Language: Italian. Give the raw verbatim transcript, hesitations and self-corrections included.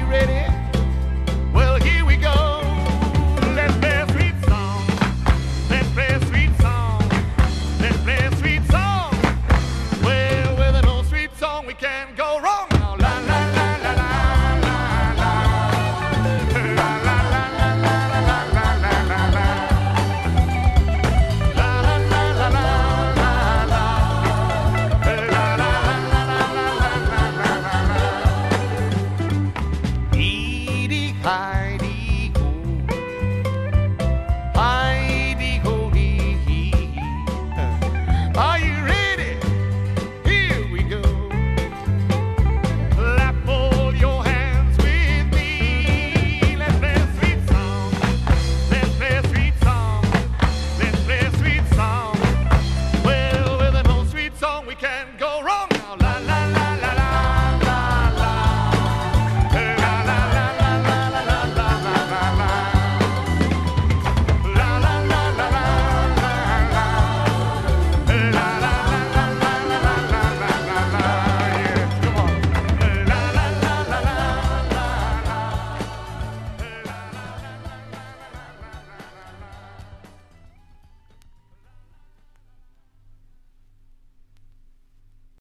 ready? Well, here we go. Let's play a sweet song. Let's play a sweet song. Let's play a sweet song. Well, with an old sweet song, we can't go wrong. Now, la la la la la la la. La la la la la la la la la la. La la la la la la la. La la la la la la la la la. Edie High.